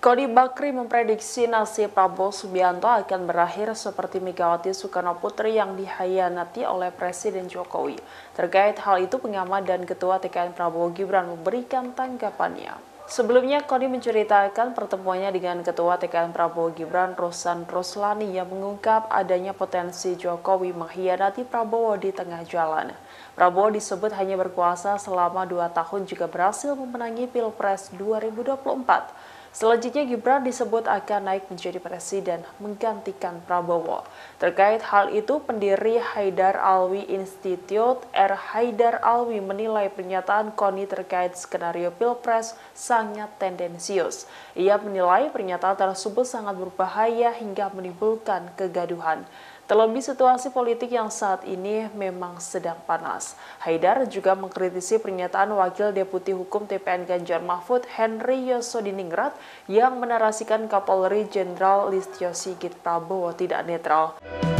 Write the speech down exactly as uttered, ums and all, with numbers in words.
Koni Bakri memprediksi nasib Prabowo Subianto akan berakhir seperti Megawati Soekarno Putri yang dikhianati oleh Presiden Jokowi. Terkait hal itu, pengamat dan Ketua T K N Prabowo Gibran memberikan tanggapannya. Sebelumnya, Koni menceritakan pertemuannya dengan Ketua T K N Prabowo Gibran, Rosan Roslani, yang mengungkap adanya potensi Jokowi mengkhianati Prabowo di tengah jalan. Prabowo disebut hanya berkuasa selama dua tahun jika berhasil memenangi Pilpres dua ribu dua puluh empat. Selanjutnya, Gibran disebut akan naik menjadi presiden menggantikan Prabowo. Terkait hal itu, pendiri Haidar Alwi Institute R. Haidar Alwi menilai pernyataan Koni terkait skenario Pilpres sangat tendensius. Ia menilai pernyataan tersebut sangat berbahaya hingga menimbulkan kegaduhan. Terlebih situasi politik yang saat ini memang sedang panas. Haidar juga mengkritisi pernyataan Wakil Deputi Hukum T P N Ganjar Mahfud Henry Yosodiningrat yang menarasikan Kapolri Jenderal Listio Sigit Prabowo tidak netral.